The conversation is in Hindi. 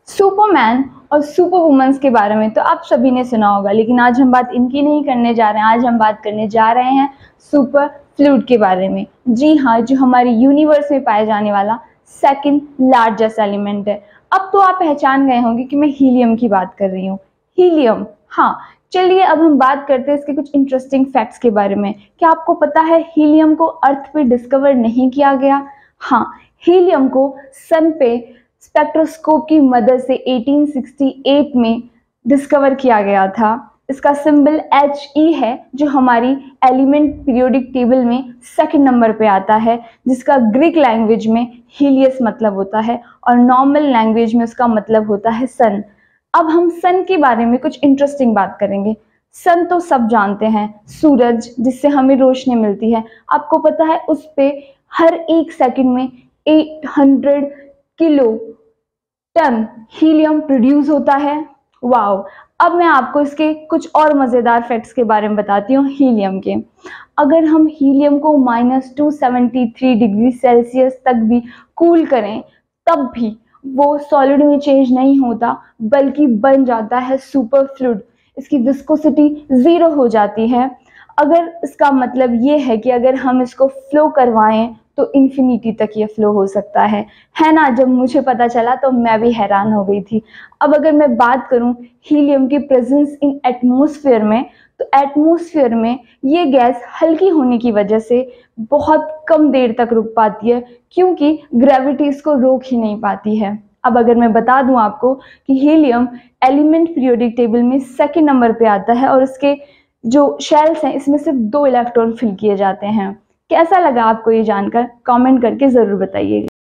सुपरमैन और सुपर वुमेन्स के बारे में तो आप सभी ने सुना होगा, लेकिन आज हम बात इनकी नहीं करने जा रहे हैं। आज हम बात करने जा रहे हैं सुपर फ्लूइड के बारे में। जी हाँ, जो हमारे यूनिवर्स में पाया जाने वाला सेकंड लार्जेस्ट एलिमेंट है। अब तो आप पहचान गए होंगे कि मैं हीलियम की बात कर रही हूँ। हीलियम, हाँ। चलिए अब हम बात करते हैं इसके कुछ इंटरेस्टिंग फैक्ट्स के बारे में। क्या आपको पता है हीलियम को अर्थ पे डिस्कवर नहीं किया गया? हाँ, हीलियम को सन पे स्पेक्ट्रोस्कोप की मदद से 1868 में डिस्कवर किया गया था। इसका सिंबल He है, जो हमारी एलिमेंट पीरियोडिक टेबल में सेकंड नंबर पे आता है, जिसका ग्रीक लैंग्वेज में हीलियस मतलब होता है और नॉर्मल लैंग्वेज में उसका मतलब होता है सन। अब हम सन के बारे में कुछ इंटरेस्टिंग बात करेंगे। सन तो सब जानते हैं, सूरज जिससे हमें रोशनी मिलती है। आपको पता है उस पे हर एक सेकंड में 800 किलो टन हीलियम प्रोड्यूस होता है। वाओ। अब मैं आपको इसके कुछ और मज़ेदार फैक्ट्स के बारे में बताती हूँ हीलियम के। अगर हम हीलियम को -273 डिग्री सेल्सियस तक भी कूल करें, तब भी वो सॉलिड में चेंज नहीं होता, बल्कि बन जाता है सुपर फ्लूइड। इसकी विस्कोसिटी 0 हो जाती है। अगर इसका मतलब ये है कि अगर हम इसको फ्लो करवाएं तो इन्फिनिटी तक ये फ्लो हो सकता है ना। जब मुझे पता चला तो मैं भी हैरान हो गई थी। अब अगर मैं बात करूं हीलियम की प्रेजेंस इन एटमॉस्फेयर में, तो एटमॉस्फेयर में ये गैस हल्की होने की वजह से बहुत कम देर तक रुक पाती है, क्योंकि ग्रेविटी इसको रोक ही नहीं पाती है। अब अगर मैं बता दूं आपको कि हीलियम एलिमेंट पीरियोडिक टेबल में सेकंड नंबर पे आता है और उसके जो शेल्स हैं इसमें सिर्फ 2 इलेक्ट्रॉन फिल किए जाते हैं। कैसा लगा आपको ये जानकर? कमेंट करके ज़रूर बताइएगा।